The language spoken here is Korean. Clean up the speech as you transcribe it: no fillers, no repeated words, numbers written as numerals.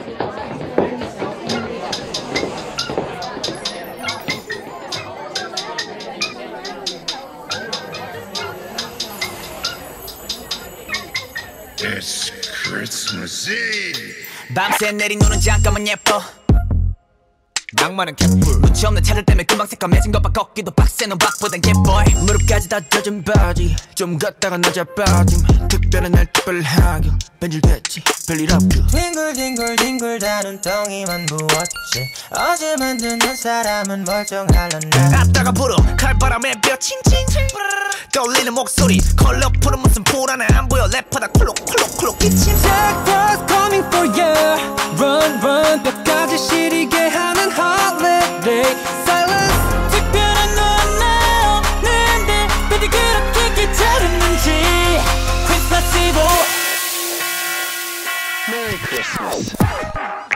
It's Christmas Eve. 밤새 내린 눈은 잠깐만 예뻐. 낭만은 개뿔. 눈치 없는 차를 때문에 금방 새까매진 것봐. 걷기도 빡세는 박보단 개보이. 무릎까지 다 젖은 바지 좀 걷다가 낮아 빠짐. 특별한 날 특별하게 변질됐지 별일 없죠. 뒹굴뒹굴 다 눈덩이만 부었지. 어제 만드는 사람은 멀쩡할란다. 앞다가 불어 칼바람에 벼 칭칭칭 떠올리는 목소리 컬러풀은 무슨 불안해 안 보여. 래퍼다 콜록콜록콜록 기침. Jack was coming for you. Run run 뼈까지 시리게 하는 holiday silence. 특별한 너와 나였는데 어디 그렇게 귀찮았는지. Christmas Eve. Merry Christmas.